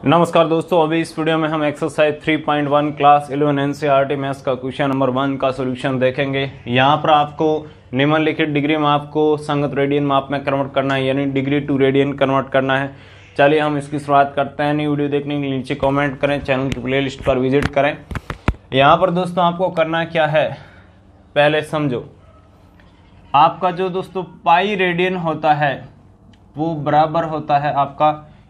नमस्कार दोस्तों, अभी इस वीडियो में हम एक्सरसाइज 3.1 क्लास 11 एनसीईआरटी मैथ्स का क्वेश्चन नंबर 1 का सॉल्यूशन देखेंगे। यहाँ पर आपको निम्नलिखित डिग्री माप को संगत रेडियन माप में कन्वर्ट करना है, यानी डिग्री टू रेडियन कन्वर्ट करना है। चलिए हम इसकी शुरुआत करते हैं। नई वीडियो देखने के लिए नीचे कॉमेंट करें, चैनल की प्ले लिस्ट पर विजिट करें। यहाँ पर दोस्तों आपको करना क्या है, पहले समझो। आपका जो दोस्तों पाई रेडियन होता है वो बराबर होता है आपका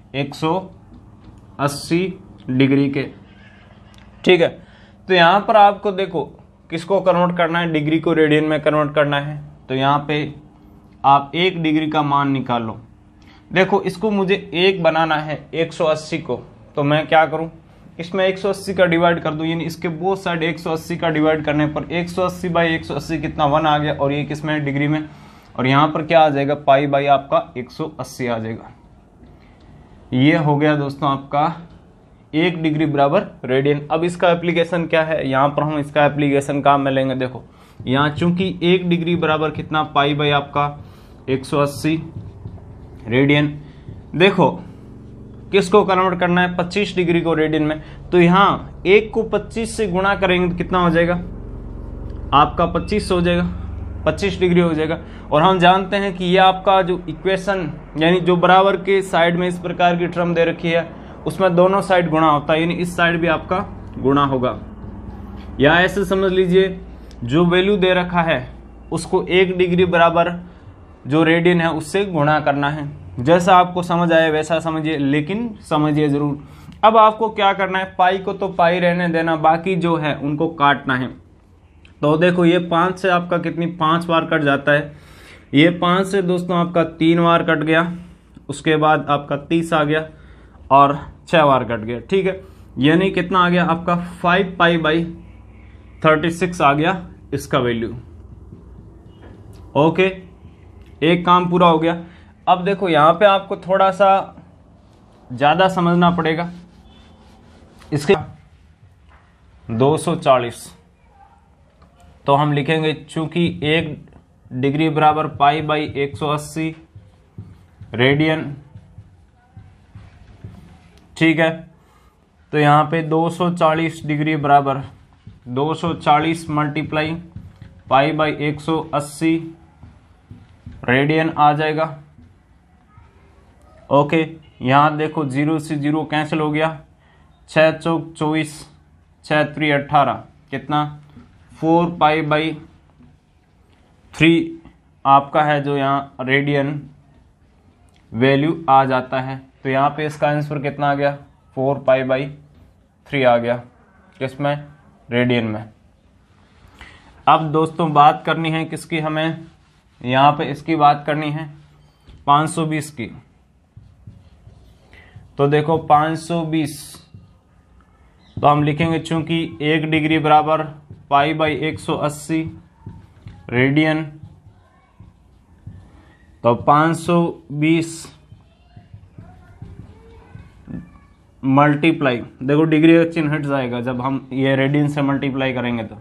180 डिग्री के, ठीक है। तो यहाँ पर आपको देखो किसको कन्वर्ट करना है, डिग्री को रेडियन में कन्वर्ट करना है। तो यहाँ पे आप 1 डिग्री का मान निकाल लो। देखो इसको मुझे 1 बनाना है 180 को, तो मैं क्या करूँ, इसमें 180 का डिवाइड कर दूं, यानी इसके बोथ साइड 180 का डिवाइड करने पर 180 बाई 180 कितना 1 आ गया, और ये किसमें है, डिग्री में। और यहाँ पर क्या आ जाएगा, पाई बाई आपका 180 आ जाएगा। ये हो गया दोस्तों आपका 1 डिग्री बराबर रेडियन। अब इसका एप्लीकेशन क्या है, यहाँ पर हम इसका एप्लीकेशन काम में लेंगे। देखो यहाँ चूंकि 1 डिग्री बराबर कितना, पाई बाई आपका 180 रेडियन। देखो किसको कन्वर्ट करना है, 25 डिग्री को रेडियन में। तो यहाँ 1 को 25 से गुणा करेंगे तो कितना हो जाएगा, आपका 25 हो जाएगा, 25 डिग्री हो जाएगा। और हम जानते हैं कि ये आपका जो इक्वेशन, यानी जो बराबर के साइड में इस प्रकार की टर्म दे रखी है उसमें दोनों साइड गुणा होता है, यानी इस साइड भी आपका गुणा होगा। या ऐसे समझ लीजिए, जो वैल्यू दे रखा है उसको 1 डिग्री बराबर जो रेडियन है उससे गुणा करना है। जैसा आपको समझ आए वैसा समझिए, लेकिन समझिए जरूर। अब आपको क्या करना है, पाई को तो पाई रहने देना, बाकी जो है उनको काटना है। तो देखो ये 5 से आपका कितनी 5 बार कट जाता है, ये 5 से दोस्तों आपका 3 बार कट गया, उसके बाद आपका 30 आ गया और 6 बार कट गया, ठीक है। यानी कितना आ गया आपका 5 पाई बाई 36 आ गया इसका वैल्यू। ओके, एक काम पूरा हो गया। अब देखो यहाँ पे आपको थोड़ा सा ज्यादा समझना पड़ेगा। इसके 240, तो हम लिखेंगे चूंकि 1 डिग्री बराबर पाई बाई 180 रेडियन, ठीक है। तो यहाँ पे 240 डिग्री बराबर 240 मल्टीप्लाई पाई बाई 180 रेडियन आ जाएगा। ओके, यहाँ देखो 0 से 0 कैंसिल हो गया, 6 चौक 24, 6 3 18, कितना 4 पाई बाई 3 आपका है जो यहाँ रेडियन वैल्यू आ जाता है। तो यहाँ पे इसका आंसर कितना आ गया, 4 पाई बाई 3 आ गया, किसमें, रेडियन में। अब दोस्तों बात करनी है किसकी, हमें यहाँ पे इसकी बात करनी है 520 की। तो देखो 520, तो हम लिखेंगे चूंकि 1 डिग्री बराबर पाई बाई 180 रेडियन, तो 520 मल्टीप्लाई, देखो डिग्री का चिन्ह हट जाएगा जब हम ये रेडियन से मल्टीप्लाई करेंगे। तो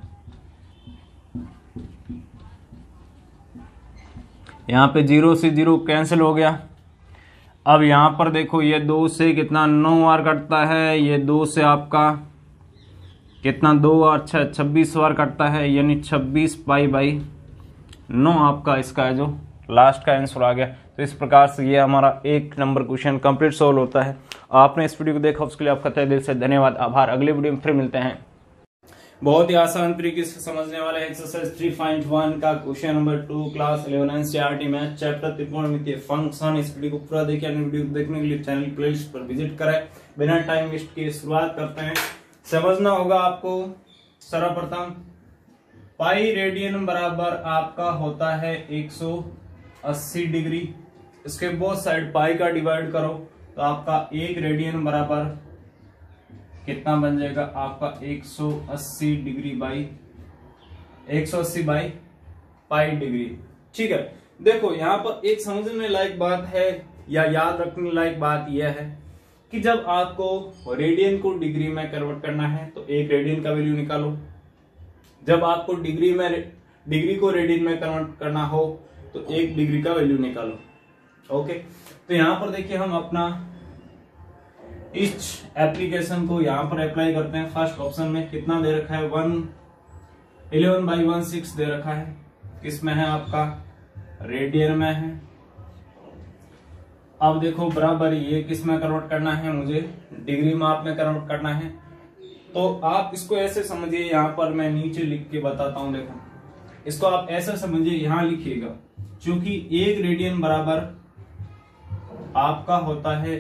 यहाँ पे 0 से 0 कैंसिल हो गया। अब यहाँ पर देखो ये 2 से कितना 9 बार कटता है, ये 2 से आपका कितना 2 और 6 26 बार कटता है, यानी 26 पाई बाई 9 आपका इसका है जो लास्ट का आंसर आ गया। तो इस प्रकार से ये हमारा 1 नंबर क्वेश्चन कंप्लीट सॉल्व होता है। आपने इस वीडियो को देखा उसके लिए आपका तहे दिल से धन्यवाद, आभार। अगले वीडियो में फिर मिलते हैं। बहुत ही आसान तरीके से समझने वाले एक्सरसाइज 3.1 का question number 2 class 11 NCERT maths chapter त्रिकोणमितीय फंक्शन। इस वीडियो को पूरा देखिए। वीडियो देखने के लिए चैनल प्लेलिस्ट पर विजिट करें। बिना टाइम वेस्ट किए शुरुआत करते हैं। समझना होगा आपको, सर्वप्रथम पाई रेडियन बराबर आपका होता है 180 डिग्री। इसके बोथ साइड पाई का डिवाइड करो तो आपका 1 रेडियन बराबर कितना बन जाएगा, आपका 180 degree by 180 by pi degree, ठीक है। देखो यहाँ पर एक समझने लायक बात है या याद रखने लायक बात यह है कि जब आपको रेडियन को डिग्री में कन्वर्ट करना है तो 1 रेडियन का वैल्यू निकालो। जब आपको डिग्री को रेडियन में कन्वर्ट करना हो तो 1 डिग्री का वैल्यू निकालो। ओके, तो यहां पर देखिए हम अपना इस एप्लीकेशन को यहाँ पर अप्लाई करते हैं। फर्स्ट ऑप्शन में कितना दे रखा है, 11/16 दे रखा है। किसमें है आपका, रेडियन में है। अब देखो बराबर ये किस में कन्वर्ट करना है, मुझे डिग्री माप में कन्वर्ट करना है। तो आप इसको ऐसे समझिए, यहाँ पर मैं नीचे लिख के बताता हूं। देखो इसको आप ऐसे समझिए, यहां लिखिएगा, क्योंकि 1 रेडियन बराबर आपका होता है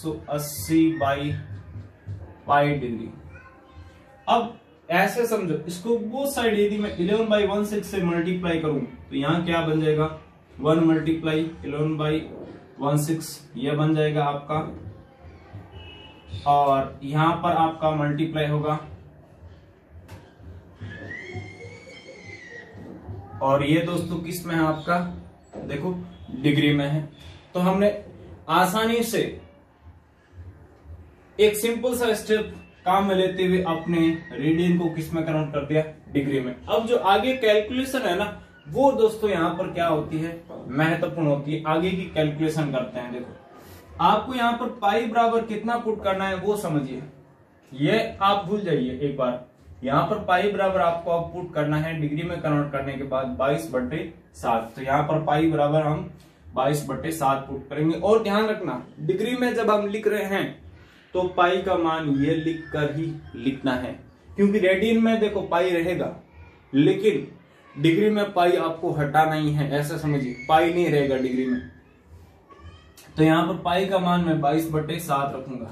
180/पाई डिग्री। अब ऐसे समझो इसको, वो साइड यदि मैं 11/16 से मल्टीप्लाई करूं तो यहां क्या बन जाएगा, 1 × 11/16 ये बन जाएगा आपका, और यहां पर आपका मल्टीप्लाई होगा, और ये दोस्तों किस में है आपका, देखो डिग्री में है। तो हमने आसानी से एक सिंपल सा स्टेप काम में लेते हुए अपने रेडियन को किस में कन्वर्ट कर दिया, डिग्री में। अब जो आगे कैलकुलेशन है ना, वो दोस्तों यहाँ पर क्या होती है, महत्वपूर्ण होती है। आगे की कैलकुलेशन करते हैं। देखो आपको यहाँ पर पाई बराबर कितना पुट करना है वो समझिए, ये आप भूल जाइए एक बार। यहाँ पर पाई बराबर आपको अब पुट करना है डिग्री में कन्वर्ट करने के बाद 22/7। तो यहाँ पर पाई बराबर हम 22/7 पुट करेंगे। और ध्यान रखना, डिग्री में जब हम लिख रहे हैं तो पाई का मान ये लिख कर ही लिखना है, क्योंकि रेडियन में देखो पाई रहेगा, लेकिन डिग्री में पाई आपको हटाना ही है। ऐसा समझिए, पाई नहीं रहेगा डिग्री में। तो यहां पर पाई का मान मैं 22/7 रखूंगा।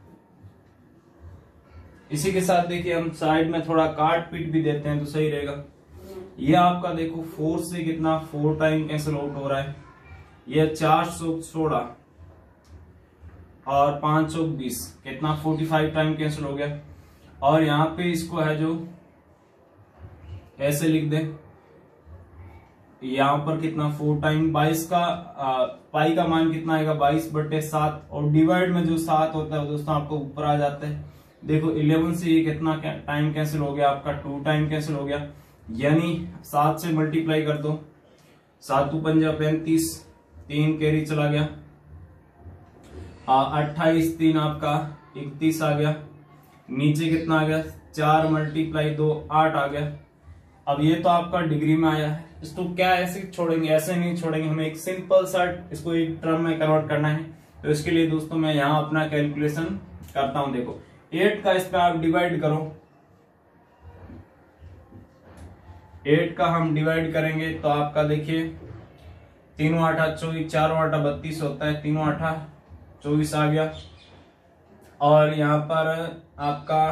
इसी के साथ देखिए हम साइड में थोड़ा काट पीट भी देते हैं तो सही रहेगा। ये आपका देखो 4 से कितना 4 टाइम कैंसिल आउट हो रहा है। ये 416 और 520 कितना 45 टाइम कैंसिल हो गया। और यहाँ पे इसको है जो ऐसे लिख दे, यहाँ पर कितना 4 टाइम 22 का पाई का मान कितना आएगा 22/7, और डिवाइड में जो 7 होता है दोस्तों आपको ऊपर आ जाता है। देखो 11 से ये कितना टाइम कैंसिल हो गया, आपका 2 टाइम कैंसिल हो गया, यानी 7 से मल्टीप्लाई कर दो, 7 × 5 = 35, 3 कैरी चला गया, 28 3 आपका 31 आ गया। नीचे कितना आ गया, 4 × 2 8 आ गया। अब ये तो आपका डिग्री में आया है। इसको क्या ऐसे छोड़ेंगे, ऐसे नहीं छोड़ेंगे, हमें एक सिंपल सा इसको एक टर्म में कन्वर्ट करना है। तो इसके लिए दोस्तों मैं यहाँ अपना कैलकुलेशन करता हूं। देखो 8 का इस पे आप डिवाइड करो, 8 का हम डिवाइड करेंगे तो आपका देखिए 3 × 8 = 24, 4 × 8 = 32 होता है, 3 × 8 = 24 आ गया। और यहाँ पर आपका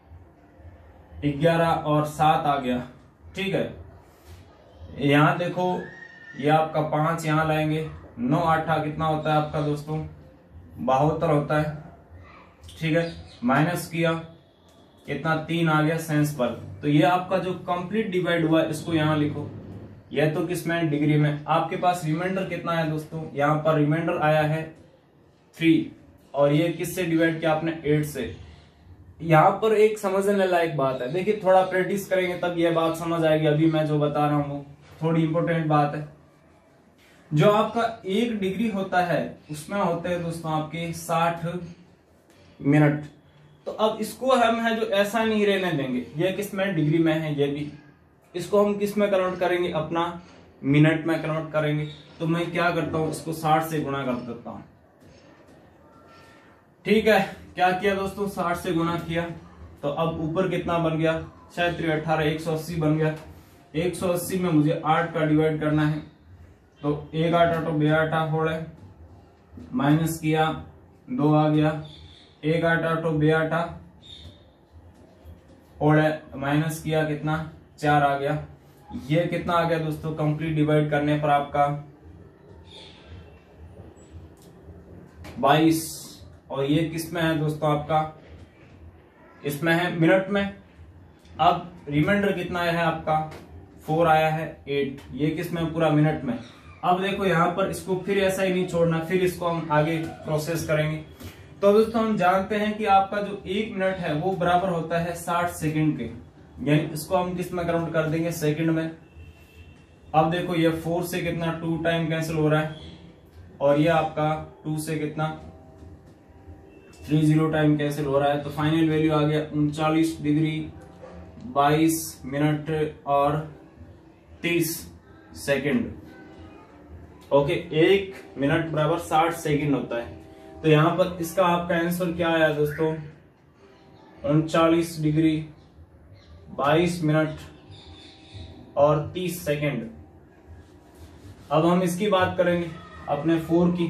11 और 7 आ गया, ठीक है। यहाँ देखो ये आपका 5 यहाँ लाएंगे, 9 × 8 कितना होता है आपका दोस्तों 72 होता है, ठीक है। माइनस किया कितना 3 आ गया सेंस पर। तो ये आपका जो कंप्लीट डिवाइड हुआ इसको यहाँ लिखो, यह तो किसमें, डिग्री में। आपके पास रिमाइंडर कितना है दोस्तों, यहाँ पर रिमाइंडर आया है 3, और ये किससे डिवाइड किया आपने 8 से। यहाँ पर एक समझने लायक बात है, देखिए थोड़ा प्रैक्टिस करेंगे तब यह बात समझ आएगी। अभी मैं जो बता रहा हूँ थोड़ी इंपॉर्टेंट बात है। जो आपका 1 डिग्री होता है उसमें होते हैं दोस्तों आपके 60 मिनट। तो अब इसको हम है जो ऐसा नहीं रहने देंगे, ये किस में, डिग्री में है, ये भी। इसको हम किस में कन्वर्ट करेंगे, अपना मिनट में कन्वर्ट करेंगे। तो मैं क्या करता हूं, इसको 60 से गुणा कर देता हूं, ठीक है। क्या किया दोस्तों, 60 से गुणा किया, तो अब ऊपर कितना बन गया, 6 × 18 180 बन गया। 180 में मुझे 8 का डिवाइड करना है, तो 1 8 8 2 8 होड़ है, माइनस किया 2 आ गया, 1 8 8 2 8 होड़ है, माइनस किया कितना 4 आ गया। ये कितना आ गया दोस्तों, कंप्लीट डिवाइड करने पर आपका 22, और ये किस में है दोस्तों आपका, इसमें है मिनट में। अब रिमाइंडर कितना आया है आपका 4 आया है 8, ये किस में, पूरा मिनट में। अब देखो यहाँ पर इसको फिर ऐसा ही नहीं छोड़ना, फिर इसको हम आगे प्रोसेस करेंगे। तो दोस्तों हम जानते हैं कि आपका जो 1 मिनट है वो बराबर होता है 60 सेकंड के, यानी इसको हम किस में कन्वर्ट कर देंगे, सेकंड में। अब देखो ये 4 से कितना 2 टाइम कैंसिल हो रहा है, और ये आपका 2 से कितना 30 टाइम कैंसिल हो रहा है, तो फाइनल वैल्यू आ गया 39 डिग्री 22 मिनट और 30 सेकंड। ओके, 1 मिनट बराबर 60 सेकंड होता है। तो यहाँ पर इसका आपका आंसर क्या आया दोस्तों, 39 डिग्री 22 मिनट और 30 सेकंड। अब हम इसकी बात करेंगे अपने 4 की।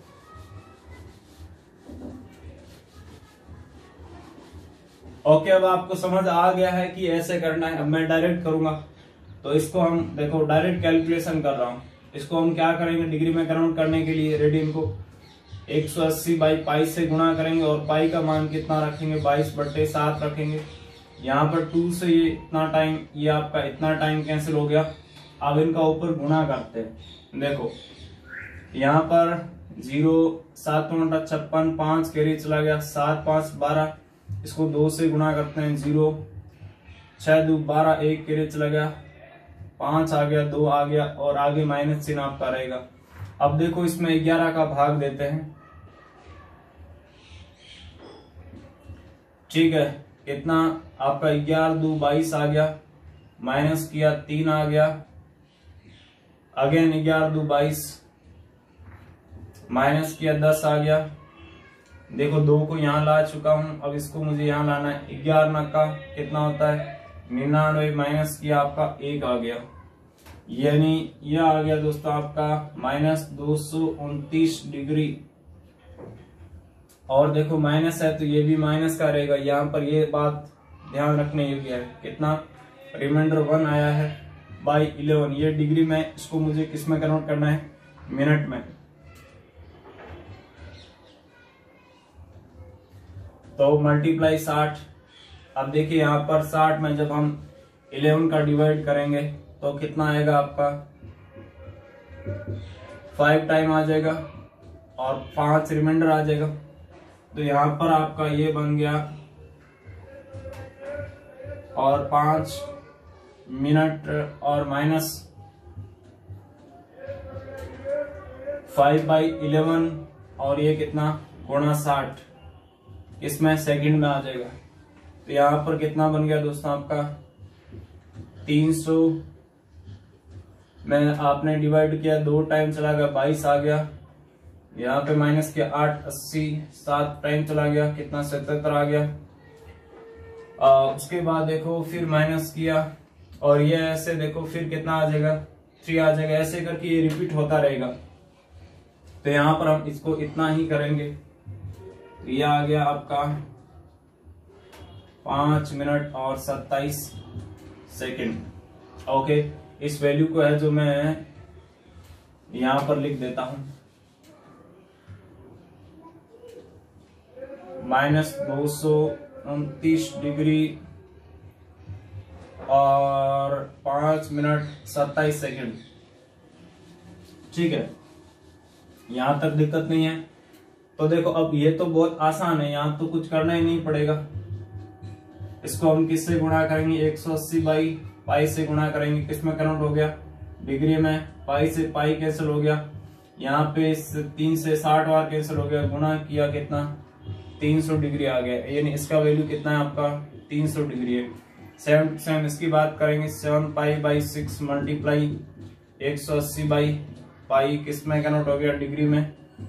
ओके, अब आपको समझ आ गया है कि ऐसे करना है। अब मैं डायरेक्ट करूंगा, तो इसको हम देखो डायरेक्ट कैलकुलेशन कर रहा हूं। इसको हम क्या करेंगे, डिग्री में कन्वर्ट करने के लिए रेडियन को 180 बाई पाई से गुणा करेंगे और पाई का मान कितना रखेंगे, 22/7 रखेंगे। यहाँ पर 2 से ये इतना टाइम, ये आपका इतना टाइम कैंसिल हो गया। अब इनका ऊपर गुणा करते हैं। देखो यहाँ पर 0 7 56 5 कैरी चला गया, 7 5 12, इसको 2 से गुणा करते हैं, 0 6 2 12, 1 कैरी चला गया, 5 आ गया, 2 आ गया और आगे माइनस चिन्ह आपका रहेगा। अब देखो इसमें 11 का भाग देते हैं, ठीक है। कितना आपका 11 2 22 आ गया, माइनस किया 3 आ गया, अगेन 11 2 22, माइनस किया 10 आ गया। देखो 2 को यहाँ ला चुका हूं, अब इसको मुझे यहाँ लाना है। 11 का कितना होता है 99, माइनस किया आपका 1 आ गया, यानी यह आ गया दोस्तों आपका -229 डिग्री। और देखो माइनस है तो ये भी माइनस का रहेगा। यहाँ पर ये बात ध्यान रखने योग्य है। कितना रिमाइंडर 1 आया है बाई 11। ये डिग्री में, इसको मुझे किस में कन्वर्ट करना है, मिनट में। तो मल्टीप्लाई 60। अब देखिए यहाँ पर 60 में जब हम 11 का डिवाइड करेंगे तो कितना आएगा आपका, 5 टाइम आ जाएगा और 5 रिमाइंडर आ जाएगा। तो यहाँ पर आपका ये बन गया और 5 मिनट और माइनस 5/11 और ये कितना गुणा 60, इसमें सेकंड में आ जाएगा। तो यहाँ पर कितना बन गया दोस्तों आपका 300 में आपने डिवाइड किया, 2 टाइम चला गया, 22 आ गया। यहाँ पे माइनस किया 8 80, 7 टाइम चला गया, कितना 77 आ गया। उसके बाद देखो फिर माइनस किया और ये ऐसे देखो फिर कितना आ जाएगा 3 आ जाएगा। ऐसे करके ये रिपीट होता रहेगा। तो यहाँ पर हम इसको इतना ही करेंगे। ये आ गया आपका 5 मिनट और 27 सेकंड। ओके, इस वैल्यू को है जो मैं यहां पर लिख देता हूं, -229 डिग्री और 5 मिनट 27 सेकंड। ठीक है, यहां तक दिक्कत नहीं है। तो देखो अब ये तो बहुत आसान है, यहां तो कुछ करना ही नहीं पड़ेगा। इसको हम किससे गुणा करेंगे, 180 बाई पाई से गुणा करेंगे। किसमें कन्वर्ट हो गया, डिग्री में। पाई से पाई कैंसिल हो गया, यहाँ पे 3 से 60 बार कैंसिल हो गया, गुणा किया कितना 300 डिग्री आ गया। यानी इसका वैल्यू कितना है आपका 300 डिग्री है। सेम इसकी बात करेंगे, 7 pi by 6 multiply 180 by pi, किसमें कन्वर्ट हो गया, डिग्री में।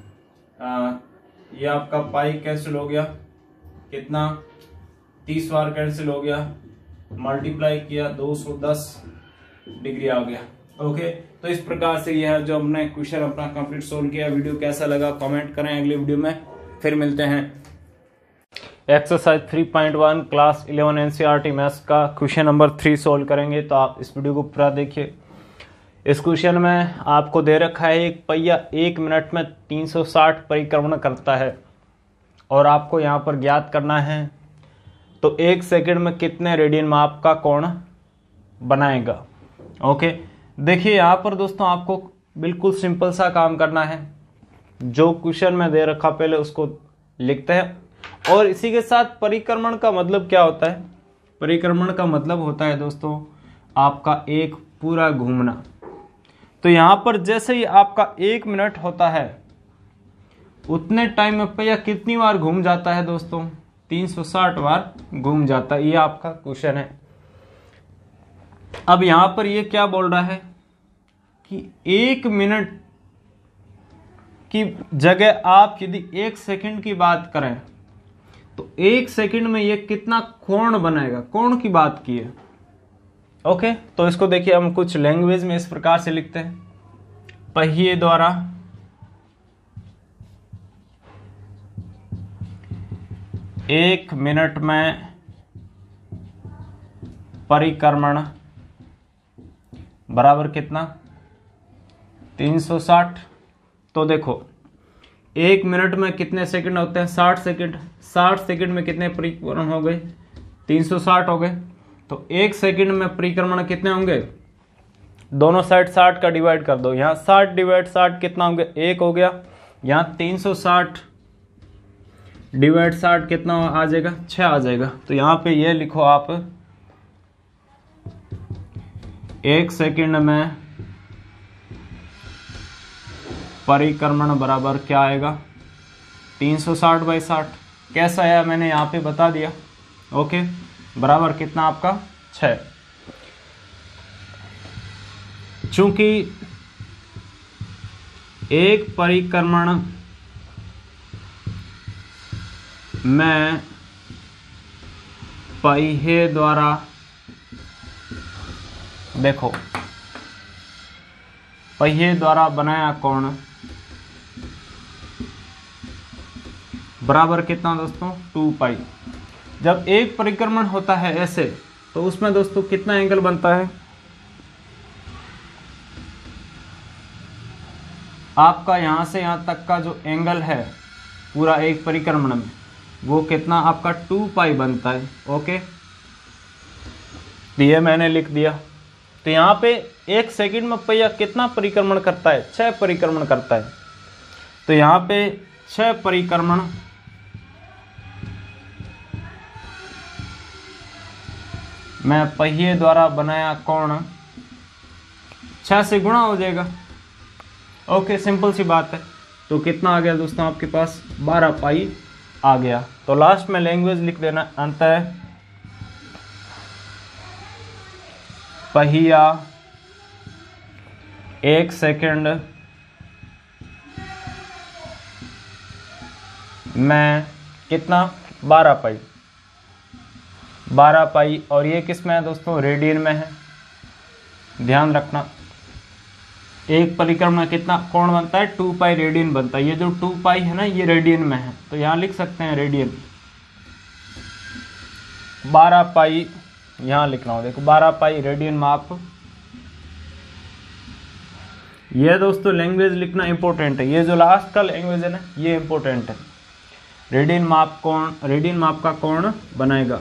ये आपका पाई कैंसिल हो गया, कितना 30 बार कैंसिल हो गया, मल्टीप्लाई किया 210 डिग्री आ गया। ओके, तो इस प्रकार से यह जो हमने क्वेश्चन अपना कंप्लीट सोल्व किया। वीडियो कैसा लगा कमेंट करें, अगली वीडियो में फिर मिलते हैं। एक्सरसाइज 3.1 क्लास 11 एनसीईआरटी मैथ्स का क्वेश्चन नंबर 3 सोल्व करेंगे। तो आप इस वीडियो को पूरा देखिए। इस क्वेश्चन में आपको दे रखा है एक पहिया 1 मिनट में 360 परिक्रमण करता है और आपको यहाँ पर ज्ञात करना है तो 1 सेकंड में कितने रेडियन माप का कोण बनाएगा। ओके, देखिए यहाँ पर दोस्तों आपको बिल्कुल सिंपल सा काम करना है। जो क्वेश्चन में दे रखा पहले उसको लिखते हैं और इसी के साथ परिक्रमण का मतलब क्या होता है। परिक्रमण का मतलब होता है दोस्तों आपका एक पूरा घूमना। तो यहाँ पर जैसे ही आपका 1 मिनट होता है उतने टाइम में पहिया कितनी बार घूम जाता है दोस्तों? 360 बार घूम जाता है। ये आपका क्वेश्चन है। अब यहां पर ये क्या बोल रहा है कि 1 मिनट की जगह आप यदि 1 सेकंड की बात करें तो 1 सेकंड में ये कितना कोण बनाएगा, कोण की बात की है। ओके, तो इसको देखिए हम कुछ लैंग्वेज में इस प्रकार से लिखते हैं, पहिए द्वारा एक मिनट में परिक्रमण बराबर कितना? 360। तो देखो 1 मिनट में कितने सेकंड होते हैं? 60 सेकंड। 60 सेकंड में कितने परिक्रमण हो गए? 360 हो गए। तो 1 सेकंड में परिक्रमण कितने होंगे? दोनों साइड 60 का डिवाइड कर दो। यहाँ 60 डिवाइड 60 कितना होंगे? 1 हो गया। यहाँ 360 डिवाइड 60 कितना आ जाएगा? 6 आ जाएगा। तो यहाँ पे ये लिखो आप, 1 सेकंड में परिक्रमण बराबर क्या आएगा? 360/60। कैसा आया मैंने यहाँ पे बता दिया। ओके, बराबर कितना आपका? 6। चूंकि एक परिक्रमण में पहिए द्वारा, देखो पहिए द्वारा बनाया कोण बराबर कितना दोस्तों? 2π। जब एक परिक्रमण होता है ऐसे, तो उसमें दोस्तों कितना एंगल बनता है? आपका यहां से यहां तक का जो एंगल है पूरा एक परिक्रमण में, वो कितना आपका? 2π बनता है। ओके, ये मैंने लिख दिया। तो यहां पे 1 सेकंड में पहिया कितना परिक्रमण करता है? 6 परिक्रमण करता है। तो यहां पे 6 परिक्रमण में पहिए द्वारा बनाया कोण 6 से गुणा हो जाएगा। ओके, सिंपल सी बात है। तो कितना आ गया दोस्तों आपके पास? 12π आ गया। तो लास्ट में लैंग्वेज लिख देना, अंतः पहिया 1 सेकंड में कितना? 12π। 12π। और ये किस में है दोस्तों? रेडियन में है। ध्यान रखना, एक परिक्रमण में कितना कोण बनता है? 2π रेडियन बनता है। ये जो 2π है ना, ये रेडियन में है, तो यहां लिख सकते हैं रेडियन। 12π यहां लिखना हो, देखो 12π रेडियन माप। ये दोस्तों लैंग्वेज लिखना इंपॉर्टेंट है। ये जो लास्ट का लैंग्वेज है ना, ये इंपॉर्टेंट है। रेडियन माप कोण, रेडियन माप का कोण बनाएगा।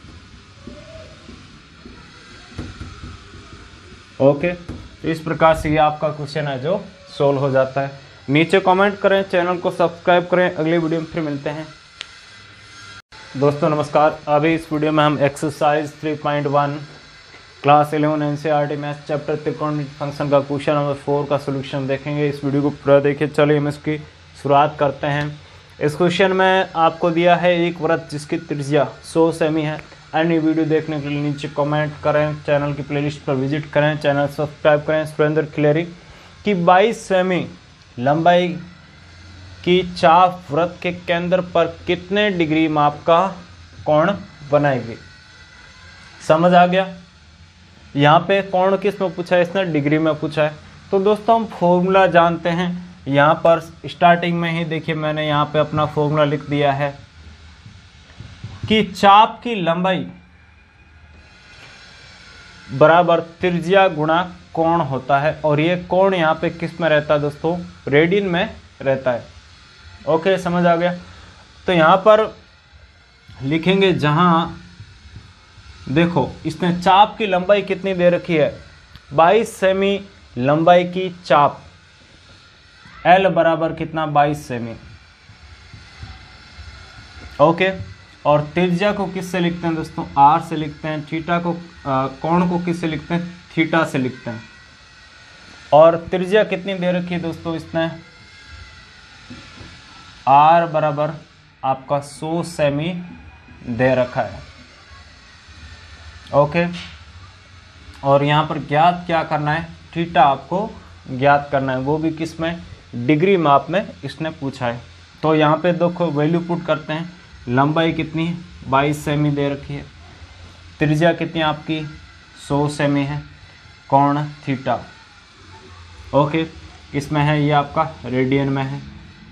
ओके, तो इस प्रकार से ये आपका क्वेश्चन है जो सोल्व हो जाता है। नीचे कमेंट करें, चैनल को सब्सक्राइब करें। अगली वीडियो में फिर मिलते हैं। दोस्तों नमस्कार। अभी इस वीडियो में हम exercise 3.1 class 11 NCERT maths chapter त्रिकोणमिति फंक्शन का क्वेश्चन नंबर 4 का सोल्यूशन देखेंगे। इस वीडियो को पूरा देखिए। चलिए हम इसकी शुरुआत करते हैं। इस क्वेश्चन में आपको दिया है एक वृत्त जिसकी त्रिज्या 100 सेमी है। अन्य वीडियो देखने के लिए नीचे कमेंट करें, चैनल की प्लेलिस्ट पर विजिट करें, चैनल सब्सक्राइब करें। सुरेंद्र खिलेरी की 22 सेमी लंबाई की चाप वृत्त के केंद्र पर कितने डिग्री माप का कोण बनाएगी? समझ आ गया? यहाँ पे कोण किस में पूछा है? इसने डिग्री में पूछा है। तो दोस्तों हम फॉर्मूला जानते हैं। यहाँ पर स्टार्टिंग में ही देखिए मैंने यहाँ पे अपना फॉर्मूला लिख दिया है कि चाप की लंबाई बराबर त्रिज्या गुणा कोण होता है। और ये कोण यहाँ पे किस में रहता है दोस्तों? रेडियन में रहता है। ओके, समझ आ गया? तो यहाँ पर लिखेंगे, जहां देखो इसने चाप की लंबाई कितनी दे रखी है? 22 सेमी लंबाई की चाप, L बराबर कितना? 22 सेमी। ओके, और त्रिज्या को किससे लिखते हैं दोस्तों? R से लिखते हैं। थीटा को कोण को किससे लिखते हैं? थीटा से लिखते हैं। और त्रिज्या कितनी दे रखी है दोस्तों? इसने आर बराबर आपका 100 सेमी दे रखा है। ओके, और यहाँ पर ज्ञात क्या करना है, थीटा आपको ज्ञात करना है, वो भी किस में, डिग्री माप में इसने पूछा है। तो यहाँ पे देखो वैल्यू पुट करते हैं। लंबाई कितनी है, 22 सेमी दे रखी है। त्रिज्या कितनी आपकी, 100 सेमी है। कोण थीटा, ओके, किसमें है, ये आपका रेडियन में है।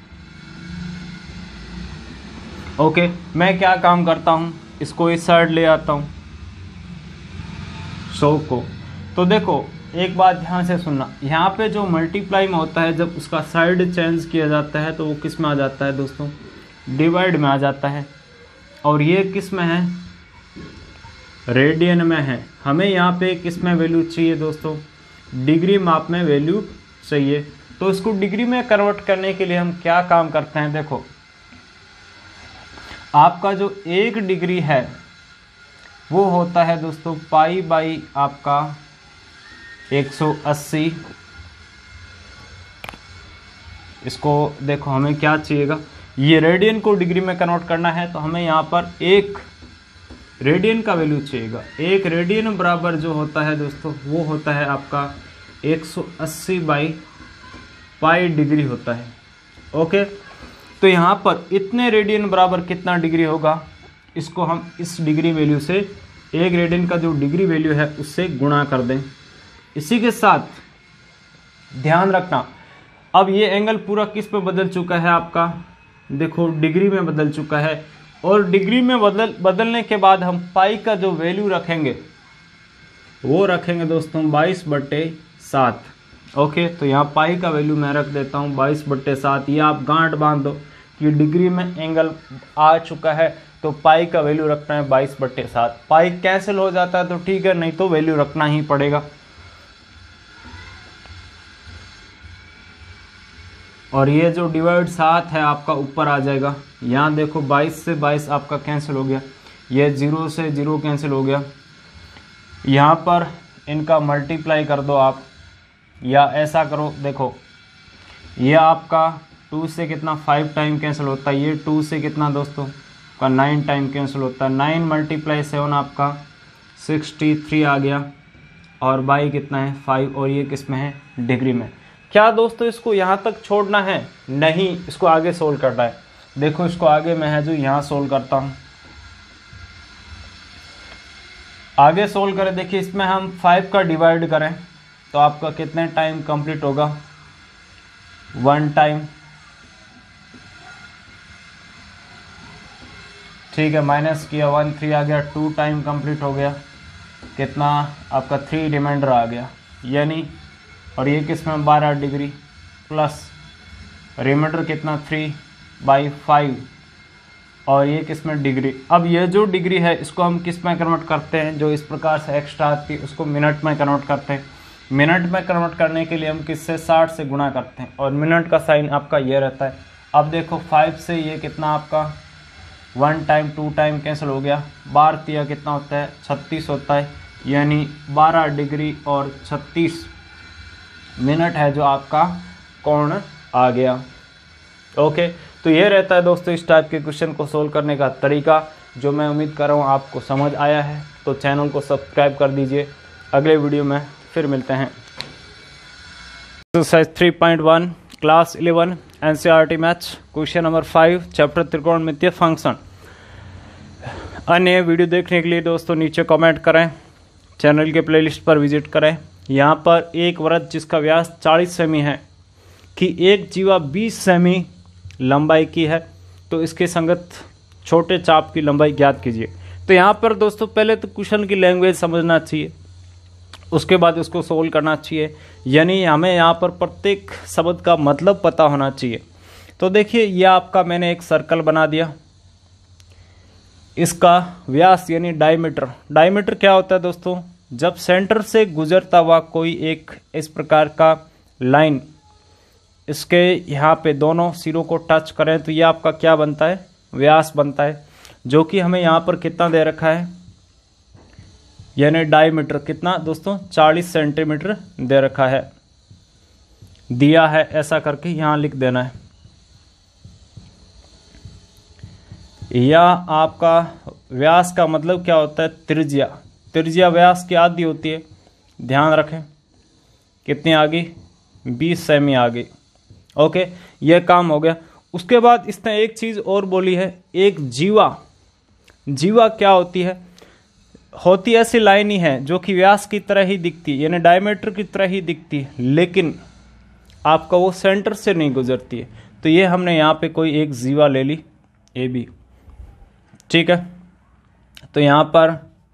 ओके, मैं क्या काम करता हूँ, इसको इस साइड ले आता हूँ 100 को। तो देखो एक बात ध्यान से सुनना, यहाँ पे जो मल्टीप्लाई में होता है, जब उसका साइड चेंज किया जाता है तो वो किस में आ जाता है दोस्तों, डिवाइड में आ जाता है। और ये किस में है, रेडियन में है। हमें यहाँ पे किस में वैल्यू चाहिए दोस्तों, डिग्री माप में वैल्यू चाहिए। तो इसको डिग्री में कन्वर्ट करने के लिए हम क्या काम करते हैं, देखो आपका जो 1 डिग्री है वो होता है दोस्तों पाई बाई आपका 180। इसको देखो हमें क्या चाहिएगा, ये रेडियन को डिग्री में कन्वर्ट करना है, तो हमें यहाँ पर 1 रेडियन का वैल्यू चाहिएगा। 1 रेडियन बराबर जो होता है दोस्तों वो होता है आपका 180 बाई पाई डिग्री होता है। ओके, तो यहाँ पर इतने रेडियन बराबर कितना डिग्री होगा, इसको हम इस डिग्री वैल्यू से 1 रेडियन का जो डिग्री वैल्यू है उससे गुणा कर दें। इसी के साथ ध्यान रखना, अब ये एंगल पूरा किस पे बदल चुका है आपका, देखो डिग्री में बदल चुका है। और डिग्री में बदलने के बाद हम पाई का जो वैल्यू रखेंगे वो रखेंगे दोस्तों 22/7। ओके, तो यहाँ पाई का वैल्यू मैं रख देता हूँ 22/7। ये आप गांठ बांध दो कि डिग्री में एंगल आ चुका है तो पाई का वैल्यू रखना है 22/7। पाई कैंसिल हो जाता है तो ठीक है, नहीं तो वैल्यू रखना ही पड़ेगा। और ये जो डिवाइड 7 है आपका ऊपर आ जाएगा। यहाँ देखो 22 से 22 आपका कैंसिल हो गया, ये 0 से 0 कैंसिल हो गया। यहाँ पर इनका मल्टीप्लाई कर दो आप, या ऐसा करो, देखो ये आपका 2 से कितना 5 टाइम कैंसिल होता है, ये 2 से कितना दोस्तों का 9 टाइम कैंसिल होता है। 9 × 7 आपका 63 आ गया, और बाई कितना है 5, और ये किस में है, डिग्री में। क्या दोस्तों इसको यहाँ तक छोड़ना है, नहीं, इसको आगे सोल्व करना है। देखो इसको आगे मैं है जो यहाँ सोल्व करता हूँ, आगे सोल्व करें। देखिए इसमें हम 5 का डिवाइड करें तो आपका कितने टाइम कंप्लीट होगा, 1 टाइम, ठीक है, माइनस किया 1 3 आ गया, 2 टाइम कंप्लीट हो गया, कितना आपका 3 रिमाइंडर आ गया, यानी, और ये किस में 12 डिग्री प्लस रिमाइंडर कितना 3/5, और ये किस में डिग्री। अब ये जो डिग्री है इसको हम किस में कन्वर्ट करते हैं, जो इस प्रकार से एक्स्ट्रा आती है उसको मिनट में कन्वर्ट करते हैं। मिनट में कन्वर्ट करने के लिए हम किससे 60 से गुणा करते हैं, और मिनट का साइन आपका ये रहता है। अब देखो 5 से ये कितना आपका 1 टाइम 2 टाइम कैंसिल हो गया, 12 तिया कितना होता है 36 होता है, यानी 12 डिग्री और 36 मिनट है जो आपका कोण आ गया। ओके, तो ये रहता है दोस्तों इस टाइप के क्वेश्चन को सोल्व करने का तरीका, जो मैं उम्मीद कर रहा हूँ आपको समझ आया है। तो चैनल को सब्सक्राइब कर दीजिए, अगले वीडियो में फिर मिलते हैं। Exercise 3.1 class 11 NCERT maths question number 5 chapter त्रिकोणमितीय फंक्शन। अन्य वीडियो देखने के लिए दोस्तों नीचे कमेंट करें, चैनल के प्लेलिस्ट पर विजिट करें। यहाँ पर एक वृत्त जिसका व्यास 40 सेमी है कि एक जीवा 20 सेमी लंबाई की है, तो इसके संगत छोटे चाप की लंबाई ज्ञात कीजिए। तो यहाँ पर दोस्तों पहले तो क्वेश्चन की लैंग्वेज समझना चाहिए, उसके बाद इसको सोल्व करना चाहिए, यानी हमें यहाँ पर प्रत्येक शब्द का मतलब पता होना चाहिए। तो देखिए ये आपका मैंने एक सर्कल बना दिया, इसका व्यास यानी डायमीटर। डायमीटर क्या होता है दोस्तों, जब सेंटर से गुजरता हुआ कोई एक इस प्रकार का लाइन इसके यहाँ पे दोनों सिरों को टच करें तो ये आपका क्या बनता है, व्यास बनता है, जो कि हमें यहाँ पर कितना दे रखा है, यानी डायमीटर कितना दोस्तों 40 सेंटीमीटर दे रखा है, दिया है, ऐसा करके यहाँ लिख देना है। या आपका व्यास का मतलब क्या होता है, त्रिज्या। त्रिज्या व्यास की आधी होती है, ध्यान रखें। कितनी आ गई, 20 सेमी आ गई। ओके, ये काम हो गया। उसके बाद इसने एक चीज़ और बोली है, एक जीवा। जीवा क्या होती है, होती ऐसी लाइन ही है जो कि व्यास की तरह ही दिखती है, यानी डायमीटर की तरह ही दिखती है, लेकिन आपका वो सेंटर से नहीं गुजरती है। तो ये हमने यहाँ पे कोई एक जीवा ले ली, ए बी, ठीक है। तो यहाँ पर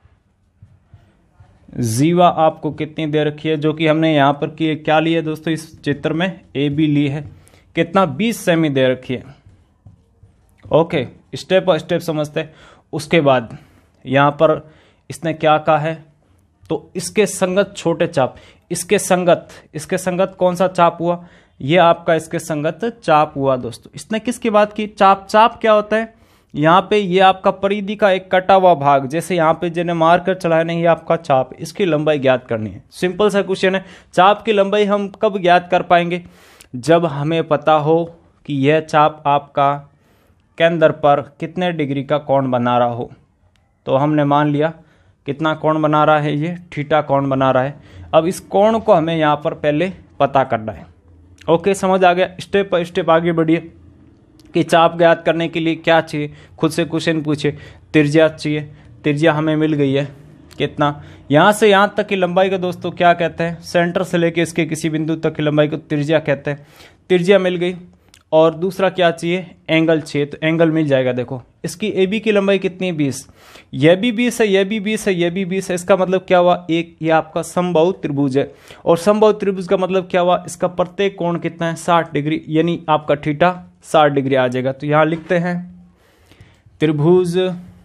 जीवा आपको कितनी दे रखी है, जो कि हमने यहाँ पर की क्या ली है दोस्तों, इस चित्र में ए बी ली है, कितना 20 सेमी दे रखी है। ओके, स्टेप बाय स्टेप समझते हैं। उसके बाद यहाँ पर इसने क्या कहा है, तो इसके संगत छोटे चाप, इसके संगत कौन सा चाप हुआ, ये आपका इसके संगत चाप हुआ दोस्तों। इसने किसकी बात की, चाप। चाप क्या होता है, यहाँ पे ये आपका परिधि का एक कटा हुआ भाग, जैसे यहाँ पे जिन्हें मार्कर चलाया नहीं, ये आपका चाप, इसकी लंबाई ज्ञात करनी है। सिंपल सा क्वेश्चन है। चाप की लंबाई हम कब ज्ञात कर पाएंगे, जब हमें पता हो कि यह चाप आपका केंद्र पर कितने डिग्री का कोण बना रहा हो। तो हमने मान लिया कितना कोण बना रहा है, ये थीटा कोण बना रहा है। अब इस कोण को हमें यहाँ पर पहले पता करना है। ओके, समझ आ गया। स्टेप बाय स्टेप आगे बढ़िए कि चाप ज्ञात करने के लिए क्या चाहिए, खुद से क्वेश्चन पूछे। त्रिज्या चाहिए, त्रिज्या हमें मिल गई है, कितना, यहाँ से यहाँ तक की लंबाई को दोस्तों क्या कहते हैं, सेंटर से लेके इसके किसी बिंदु तक की लंबाई को त्रिज्या कहते हैं। त्रिज्या मिल गई। और दूसरा क्या चाहिए, एंगल चाहिए। तो एंगल मिल जाएगा। देखो इसकी ए बी की लंबाई कितनी है, 20। यह भी 20 है, यह भी 20 है, यह भी 20 है। इसका मतलब क्या हुआ, एक ये आपका समबाहु त्रिभुज है। और समबाहु त्रिभुज का मतलब क्या हुआ, इसका प्रत्येक कोण कितना है, 60 डिग्री, यानी आपका थीटा 60 डिग्री आ जाएगा। तो यहां लिखते हैं त्रिभुज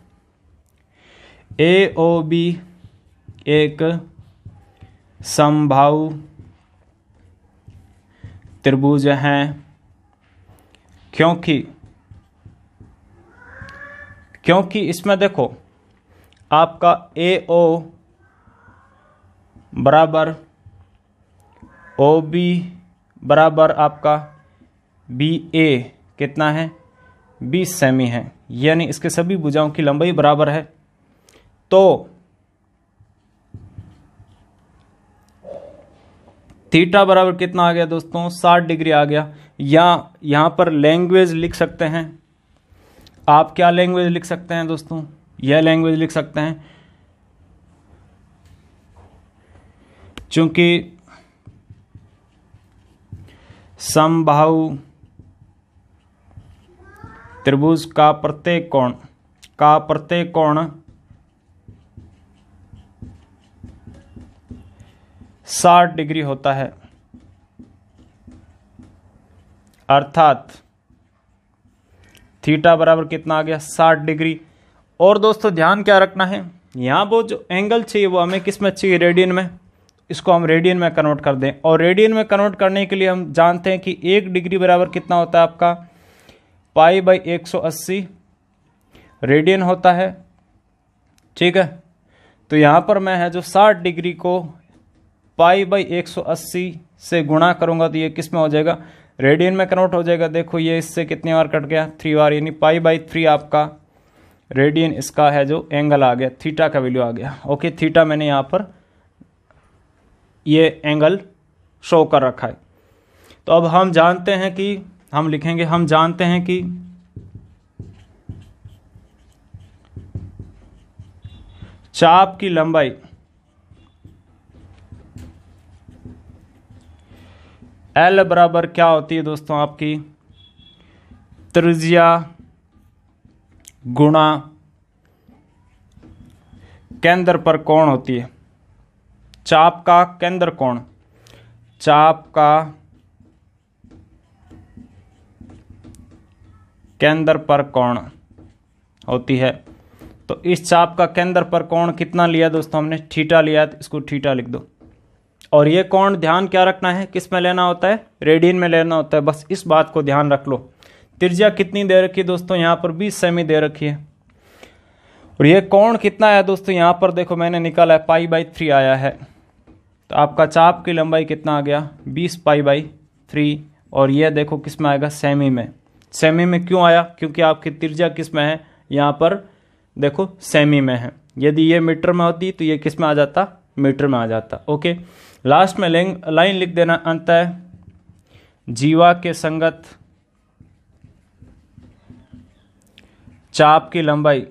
ए ओ बी एक समबाहु त्रिभुज है, क्योंकि इसमें देखो आपका ए ओ बराबर ओ बी बराबर आपका बी ए कितना है, 20 सेमी है, यानी इसके सभी भुजाओं की लंबाई बराबर है। तो थीटा बराबर कितना आ गया दोस्तों, 60 डिग्री आ गया। या यहां पर लैंग्वेज लिख सकते हैं आप, क्या लैंग्वेज लिख सकते हैं दोस्तों, यह लैंग्वेज लिख सकते हैं, चूंकि समबाहु त्रिभुज का प्रत्येक कोण 60 डिग्री होता है, अर्थात थीटा बराबर कितना आ गया, 60 डिग्री। और दोस्तों ध्यान क्या रखना है, यहां वो जो एंगल चाहिए वो हमें किस में चाहिए, रेडियन में। इसको हम रेडियन में कन्वर्ट कर दें। और रेडियन में कन्वर्ट करने के लिए हम जानते हैं कि 1 डिग्री बराबर कितना होता है आपका, π/180 रेडियन होता है, ठीक है। तो यहां पर मैं है जो 60 डिग्री को π/180 से गुणा करूंगा तो ये किस में हो जाएगा, रेडियन में कन्वर्ट हो जाएगा। देखो ये इससे कितनी बार कट गया, 3 बार, यानी π/3 आपका रेडियन इसका है जो एंगल आ गया, थीटा का वैल्यू आ गया। ओके, थीटा मैंने यहां पर ये एंगल शो कर रखा है। तो अब हम जानते हैं कि हम लिखेंगे, हम जानते हैं कि चाप की लंबाई L बराबर क्या होती है दोस्तों, आपकी त्रिज्या गुणा केंद्र पर कोण होती है। चाप का केंद्र कोण, चाप का केंद्र पर कोण होती है। तो इस चाप का केंद्र पर कोण कितना लिया दोस्तों हमने, थीटा लिया, तो इसको थीटा लिख दो। और ये कोण ध्यान क्या रखना है, किस में लेना होता है, रेडियन में लेना होता है, बस इस बात को ध्यान रख लो। त्रिज्या कितनी दे रखी है दोस्तों, यहाँ पर 20 सेमी दे रखी है। और ये कोण कितना है दोस्तों, यहाँ पर देखो मैंने निकाला है π/3 आया है। तो आपका चाप की लंबाई कितना आ गया, 20 π/3। और ये देखो किस में आएगा, सेमी में। सेमी में क्यों आया, क्योंकि आपकी त्रिज्या किस में है, यहाँ पर देखो सेमी में है। यदि ये मीटर में होती तो ये किस में आ जाता, मीटर में आ जाता। ओके, लास्ट में लाइन लिख देना, अंतः जीवा के संगत चाप की लंबाई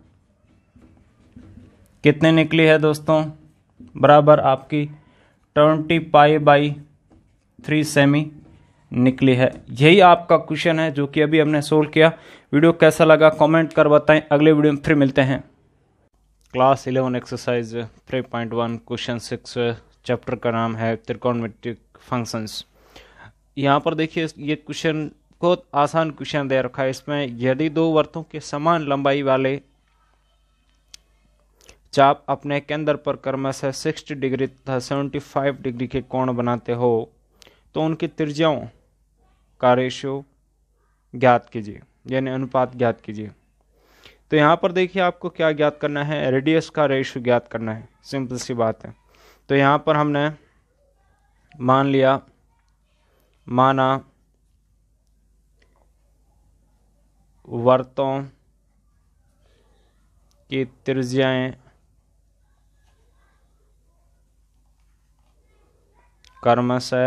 कितने निकली है दोस्तों, बराबर आपकी 20π/3 सेमी निकली है। यही आपका क्वेश्चन है जो कि अभी हमने सोल्व किया। वीडियो कैसा लगा कमेंट कर बताएं। अगले वीडियो में फिर मिलते हैं। क्लास 11 एक्सरसाइज 3.1 क्वेश्चन 6 चैप्टर का नाम है त्रिकोणमितिक फंक्शंस। यहाँ पर देखिए ये क्वेश्चन बहुत आसान क्वेश्चन दे रखा है। इसमें यदि दो वृत्तों के समान लंबाई वाले चाप अपने केंद्र पर क्रमशः 60 डिग्री तथा 75 डिग्री के कोण बनाते हो तो उनकी त्रिज्याओं का रेशियो ज्ञात कीजिए, यानी अनुपात ज्ञात कीजिए। तो यहाँ पर देखिए आपको क्या ज्ञात करना है, रेडियस का रेशियो ज्ञात करना है। सिंपल सी बात है। तो यहाँ पर हमने माना वृत्तों की त्रिज्याएं क्रमशः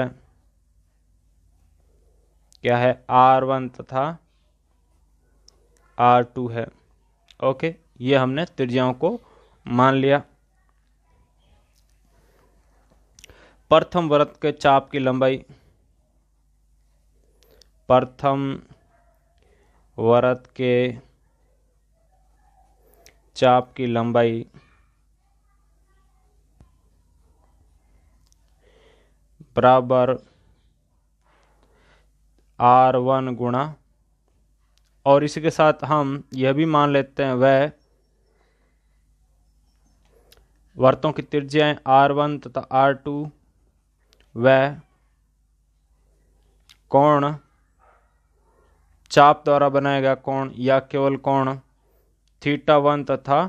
क्या है, R1 तथा R2 है। ओके, ये हमने त्रिज्याओं को मान लिया। प्रथम वृत्त के चाप की लंबाई, प्रथम वृत्त के चाप की लंबाई बराबर R1 गुणा, और इसी के साथ हम यह भी मान लेते हैं वह वृत्तों की त्रिज्याएं R1 तथा R2 वह कोण चाप द्वारा बनाया गया कोण या केवल कोण θ1 तथा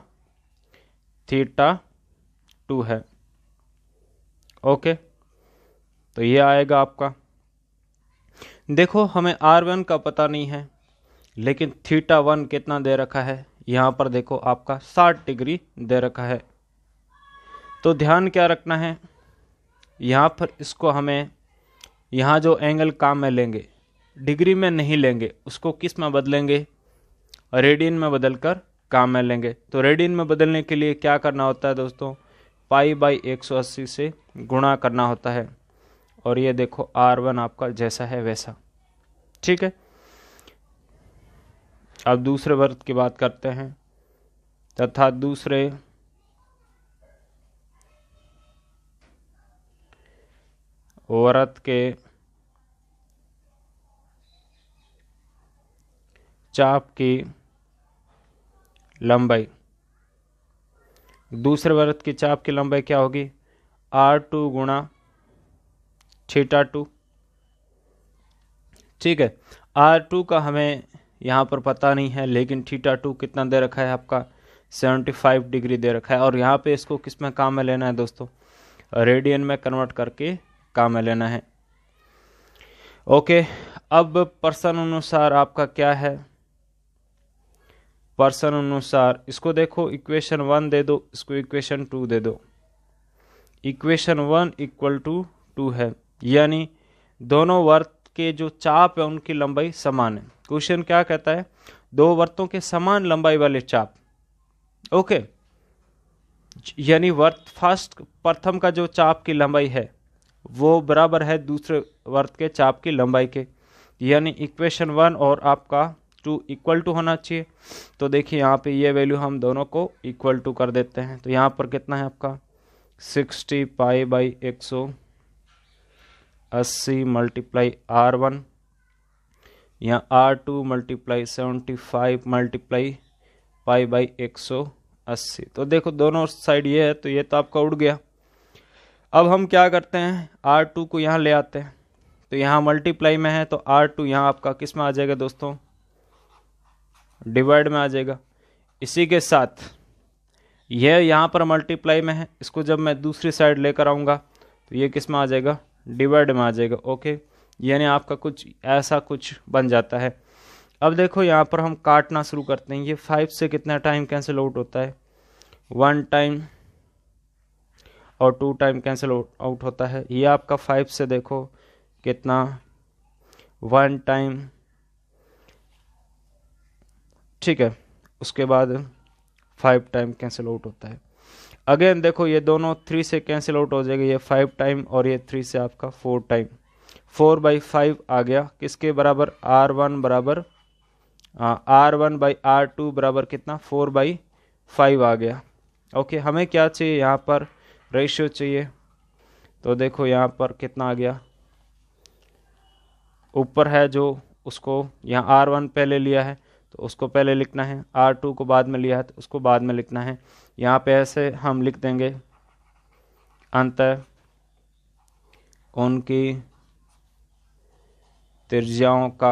θ2 है। ओके, तो ये आएगा आपका। देखो हमें R1 का पता नहीं है, लेकिन θ1 कितना दे रखा है, यहाँ पर देखो आपका 60 डिग्री दे रखा है। तो ध्यान क्या रखना है, यहाँ पर इसको हमें यहाँ जो एंगल काम में लेंगे डिग्री में नहीं लेंगे, उसको किस में बदलेंगे, रेडियन में बदलकर काम में लेंगे। तो रेडियन में बदलने के लिए क्या करना होता है दोस्तों, π/180 से गुणा करना होता है। और ये देखो R1 आपका जैसा है वैसा। ठीक है, अब दूसरे वृत्त की बात करते हैं। तथा दूसरे वृत्त के चाप की लंबाई, दूसरे वृत्त की चाप की लंबाई क्या होगी, R2 गुणा θ2। ठीक है, R2 का हमें यहाँ पर पता नहीं है, लेकिन θ2 कितना दे रखा है आपका 75 डिग्री दे रखा है। और यहाँ पे इसको किस में काम में लेना है दोस्तों, रेडियन में कन्वर्ट करके काम में लेना है। ओके, अब प्रश्न अनुसार आपका क्या है, प्रश्न अनुसार इसको देखो इक्वेशन 1 दे दो, इसको इक्वेशन 2 दे दो। इक्वेशन 1 = 2 है, यानी दोनों वृत्त के जो चाप है उनकी लंबाई समान है। क्वेश्चन क्या कहता है, दो वृत्तों के समान लंबाई वाले चाप। ओके, यानी प्रथम का जो चाप की लंबाई है वो बराबर है दूसरे वृत्त के चाप की लंबाई के, यानी इक्वेशन 1 और आपका 2 इक्वल टू होना चाहिए। तो देखिए यहाँ पे ये वैल्यू हम दोनों को इक्वल टू कर देते हैं। तो यहाँ पर कितना है आपका 60 π/180 मल्टीप्लाई R1, यहाँ R2 मल्टीप्लाई 75 मल्टीप्लाई π/180। तो देखो दोनों साइड ये है, तो ये तो आपका उड़ गया। अब हम क्या करते हैं, R2 को यहाँ ले आते हैं। तो यहाँ मल्टीप्लाई में है, तो R2 यहाँ आपका किस में आ जाएगा दोस्तों, डिवाइड में आ जाएगा। इसी के साथ यह यहाँ पर मल्टीप्लाई में है, इसको जब मैं दूसरी साइड लेकर आऊँगा तो ये किस में आ जाएगा, डिवाइड में आ जाएगा। ओके, यानी आपका कुछ ऐसा कुछ बन जाता है। अब देखो यहाँ पर हम काटना शुरू करते हैं। ये 5 से कितना टाइम कैंसिल आउट होता है, 1 टाइम और 2 टाइम कैंसिल आउट होता है। ये आपका 5 से देखो कितना, 1 टाइम, ठीक है। उसके बाद 5 टाइम कैंसिल आउट होता है। अगेन देखो ये दोनों 3 से कैंसिल आउट हो जाएगा, ये 5 टाइम और ये 3 से आपका 4 टाइम। 4/5 आ गया किसके बराबर, R1 बराबर R1/R2 बराबर कितना, 4/5 आ गया। ओके, हमें क्या चाहिए यहाँ पर, रेशियो चाहिए। तो देखो यहाँ पर कितना आ गया, ऊपर है जो उसको यहाँ R1 पहले लिया है तो उसको पहले लिखना है, R2 को बाद में लिया है तो उसको बाद में लिखना है। यहाँ पे ऐसे हम लिख देंगे, अंतर उनकी त्रिज्याओं का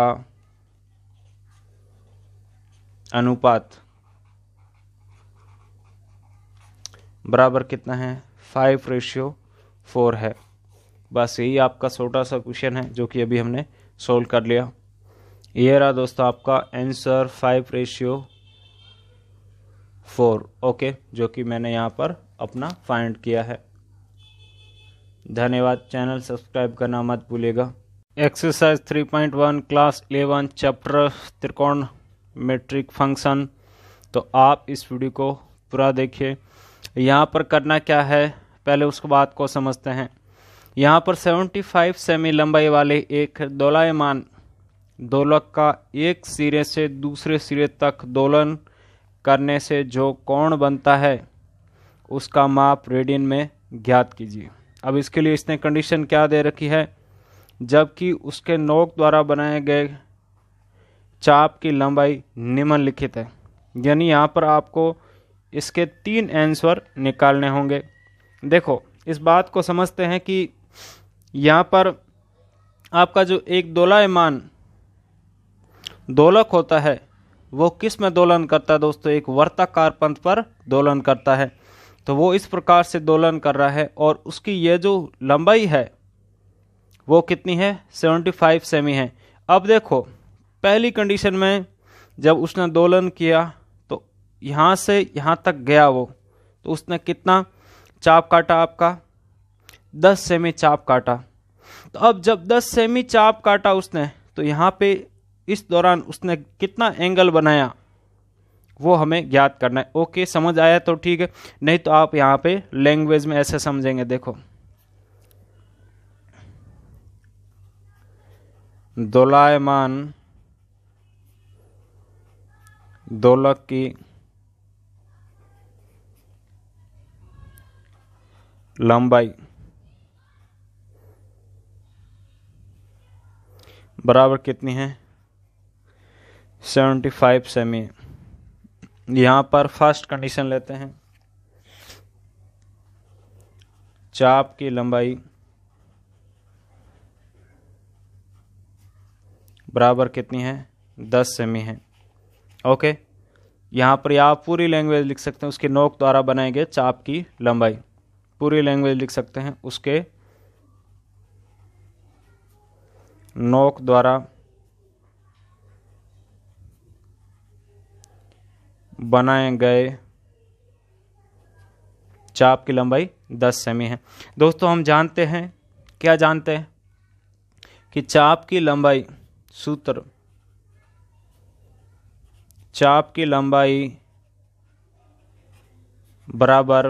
अनुपात बराबर कितना है, 5/4 है। बस यही आपका छोटा सा क्वेश्चन है जो कि अभी हमने सोल्व कर लिया। ये रहा दोस्तों आपका आंसर 5/4, ओके, जो कि मैंने यहाँ पर अपना फाइंड किया है। धन्यवाद। चैनल सब्सक्राइब करना मत भूलिएगा। एक्सरसाइज 3.1 क्लास 11 चैप्टर त्रिकोणमितिक फंक्शन। तो आप इस वीडियो को पूरा देखिए। यहाँ पर करना क्या है, पहले उसको बात को समझते हैं। यहाँ पर 75 सेमी लंबाई वाले एक दोलायमान दोलक का एक सिरे से दूसरे सिरे तक दोलन करने से जो कोण बनता है उसका माप रेडियन में ज्ञात कीजिए। अब इसके लिए इसने कंडीशन क्या दे रखी है, जबकि उसके नोक द्वारा बनाए गए चाप की लंबाई निम्नलिखित है। यानी यहाँ पर आपको इसके 3 आंसर निकालने होंगे। देखो इस बात को समझते हैं कि यहाँ पर आपका जो एक दोलायमान दोलक होता है वो किस में दोलन करता है दोस्तों, एक वर्ताकार पंथ पर दोलन करता है। तो वो इस प्रकार से दोलन कर रहा है और उसकी ये जो लंबाई है वो कितनी है, 75 सेमी है। अब देखो पहली कंडीशन में जब उसने दोलन किया तो यहाँ से यहाँ तक गया वो, तो उसने कितना चाप काटा, आपका 10 सेमी चाप काटा। तो अब जब 10 सेमी चाप काटा उसने, तो यहाँ पे इस दौरान उसने कितना एंगल बनाया वो हमें ज्ञात करना है। ओके, समझ आया तो ठीक है, नहीं तो आप यहाँ पे लैंग्वेज में ऐसे समझेंगे। देखो दोलायमान दोलक की लंबाई बराबर कितनी है, 75 सेमी। यहाँ पर फर्स्ट कंडीशन लेते हैं, चाप की लंबाई बराबर कितनी है, 10 सेमी है। ओके, यहाँ पर आप पूरी लैंग्वेज लिख सकते हैं, उसके नोक द्वारा बनाए गए चाप की लंबाई, पूरी लैंग्वेज लिख सकते हैं, उसके नोक द्वारा बनाए गए चाप की लंबाई 10 सेमी है। दोस्तों हम जानते हैं, क्या जानते हैं कि चाप की लंबाई, सूत्र चाप की लंबाई बराबर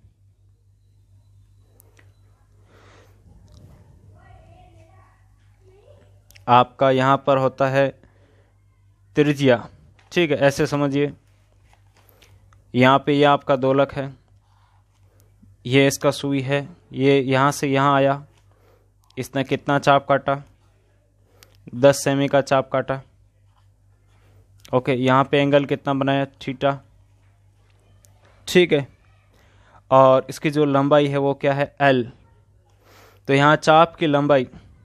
आपका यहाँ पर होता है त्रिज्या, ठीक है, ऐसे समझिए। यहाँ पे ये आपका दोलक है, ये इसका सुई है, ये यहाँ से यहाँ आया, इसने कितना चाप काटा, 10 सेमी का चाप काटा। ओके, यहाँ पे एंगल कितना बनाया, थीटा, ठीक है। और इसकी जो लंबाई है वो क्या है, L। तो यहाँ चाप की लंबाई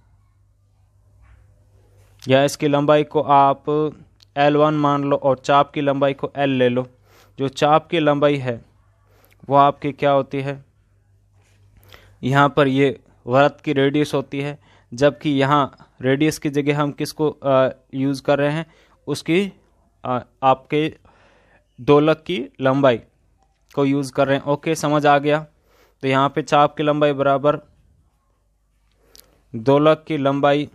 या इसकी लंबाई को आप L1 मान लो और चाप की लंबाई को L ले लो। जो चाप की लंबाई है वो आपकी क्या होती है, यहाँ पर ये वृत्त की रेडियस होती है, जबकि यहाँ रेडियस की जगह हम किसको यूज़ कर रहे हैं, उसकी आपके दोलक की लंबाई को यूज़ कर रहे हैं। ओके, समझ आ गया। तो यहाँ पे चाप की लंबाई बराबर दोलक की लंबाई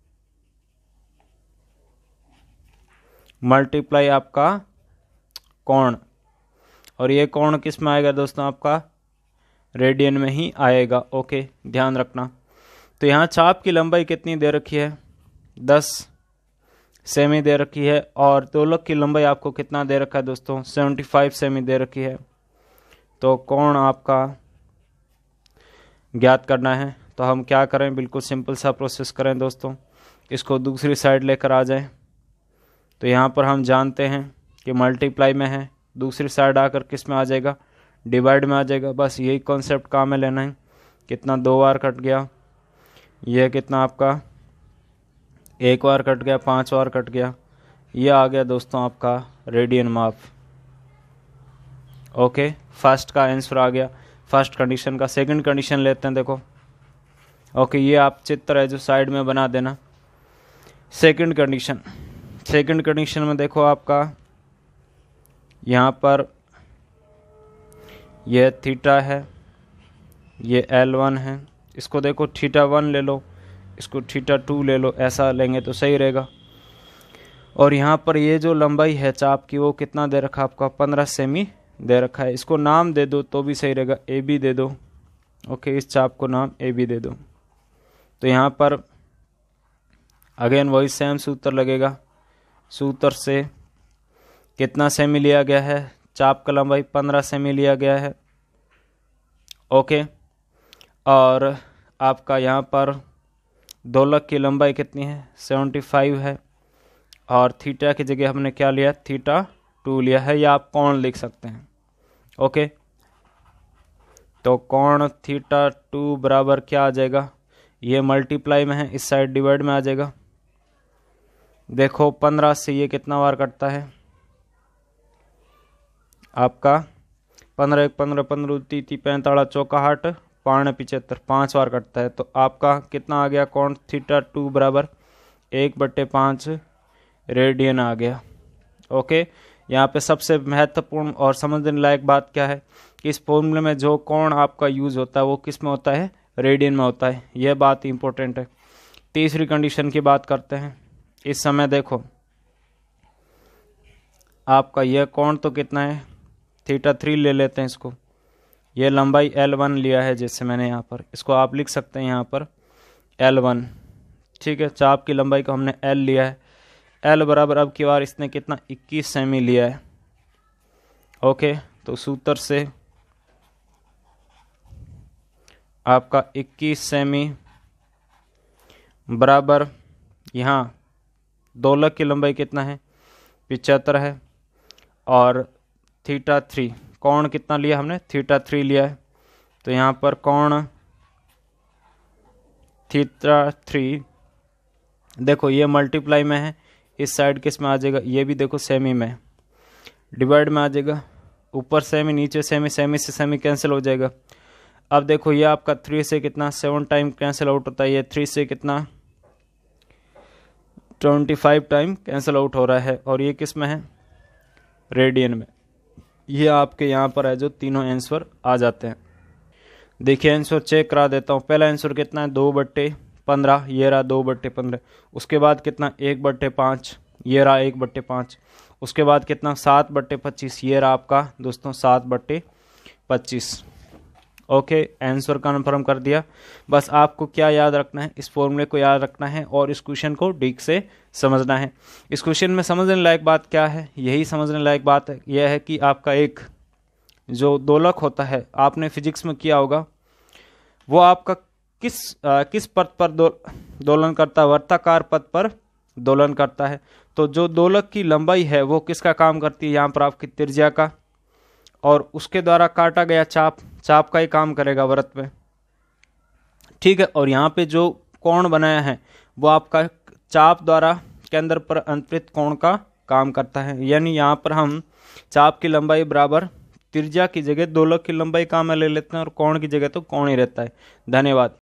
मल्टीप्लाई आपका कोण, और ये कोण किस में आएगा दोस्तों? आपका रेडियन में ही आएगा। ओके, ध्यान रखना। तो यहाँ चाप की लंबाई कितनी दे रखी है? 10 सेमी दे रखी है, और दोलक की लंबाई आपको कितना दे रखा है दोस्तों? 75 सेमी दे रखी है। तो कोण आपका ज्ञात करना है। तो हम क्या करें? बिल्कुल सिंपल सा प्रोसेस करें दोस्तों, इसको दूसरी साइड लेकर आ जाएं। तो यहाँ पर हम जानते हैं कि मल्टीप्लाई में है, दूसरी साइड आकर किस में आ जाएगा? डिवाइड में आ जाएगा। बस यही कॉन्सेप्ट काम में लेना है। कितना? 2 बार कट गया। यह कितना आपका? 1 बार कट गया, 5 बार कट गया। यह आ गया दोस्तों आपका रेडियन माप। ओके, फर्स्ट का आंसर आ गया, फर्स्ट कंडीशन का। सेकंड कंडीशन लेते हैं, देखो। ओके, ये आप चित्र है जो साइड में बना देना। सेकंड कंडीशन में देखो आपका यहाँ पर यह थीटा है, ये L1 है। इसको देखो θ1 ले लो, इसको θ2 ले लो, ऐसा लेंगे तो सही रहेगा। और यहाँ पर ये जो लंबाई है चाप की वो कितना दे रखा आपका? 15 सेमी दे रखा है। इसको नाम दे दो तो भी सही रहेगा, AB दे दो। ओके, इस चाप को नाम AB दे दो। तो यहाँ पर अगेन वही सेम सूत्र लगेगा। सूत्र से कितना सेमी लिया गया है? चाप का लंबाई 15 सेमी लिया गया है। ओके, और आपका यहाँ पर दोलक की लंबाई कितनी है? 75 है, और थीटा की जगह हमने क्या लिया? θ2 लिया है, या आप कोण लिख सकते हैं। ओके, तो कोण θ2 बराबर क्या आ जाएगा? ये मल्टीप्लाई में है, इस साइड डिवाइड में आ जाएगा। देखो 15 से ये कितना बार कटता है आपका? 15 1 15 15 3 3 45 चौका 8 5 75, 5 बार कटता है। तो आपका कितना आ गया? कोण θ2 बराबर 1/5 रेडियन आ गया। ओके, यहाँ पे सबसे महत्वपूर्ण और समझने लायक बात क्या है कि इस फॉर्मूले में जो कोण आपका यूज होता है वो किस में होता है? रेडियन में होता है। यह बात इंपॉर्टेंट है। तीसरी कंडीशन की बात करते हैं। इस समय देखो आपका यह कोण तो कितना है? θ3 ले लेते हैं इसको। यह लंबाई L1 लिया है, जैसे मैंने यहाँ पर, इसको आप लिख सकते हैं यहाँ पर L1। ठीक है, चाप की लंबाई को हमने L लिया है। L बराबर अब की बार इसने कितना? 21 सेमी लिया है। ओके, तो सूत्र से आपका 21 सेमी बराबर यहाँ दोलक की लंबाई कितना है? 75 है, और θ3 कोण कितना लिया हमने? θ3 लिया है। तो यहाँ पर कोण θ3 देखो ये मल्टीप्लाई में है, इस साइड किस में आ जाएगा? ये भी देखो सेमी में, डिवाइड में आ जाएगा। ऊपर सेमी, नीचे सेमी, सेमी से सेमी कैंसिल हो जाएगा। अब देखो ये आपका 3 से कितना? 7 टाइम कैंसिल आउट होता है। ये 3 से कितना? 25 टाइम कैंसिल आउट हो रहा है, और ये किस में है? रेडियन में। ये आपके यहाँ पर है जो तीनों आंसर आ जाते हैं। देखिए आंसर चेक करा देता हूँ। पहला आंसर कितना है? 2/15, ये रहा 2/15। उसके बाद कितना? 1/5, ये रहा 1/5। उसके बाद कितना? 7/25, ये रहा आपका दोस्तों 7/25। ओके, आंसर कन्फर्म कर दिया। बस आपको क्या याद रखना है? इस फॉर्मूले को याद रखना है और इस क्वेश्चन को ठीक से समझना है। इस क्वेश्चन में समझने लायक बात क्या है? यही समझने लायक बात है, यह है कि आपका एक जो दोलक होता है, आपने फिजिक्स में किया होगा, वो आपका किस पथ पर दोलन करता है? वर्ताकार पथ पर दोलन करता है। तो जो दोलक की लंबाई है वो किसका काम करती है? यहाँ पर आपकी त्रिज्या का, और उसके द्वारा काटा गया चाप का ही काम करेगा वृत्त में। ठीक है, और यहाँ पे जो कोण बनाया है वो आपका चाप द्वारा केंद्र पर अंतरित कोण का काम करता है। यानी यहाँ पर हम चाप की लंबाई बराबर त्रिज्या की जगह दोलक की लंबाई काम में ले लेते हैं, और कोण की जगह तो कोण ही रहता है। धन्यवाद।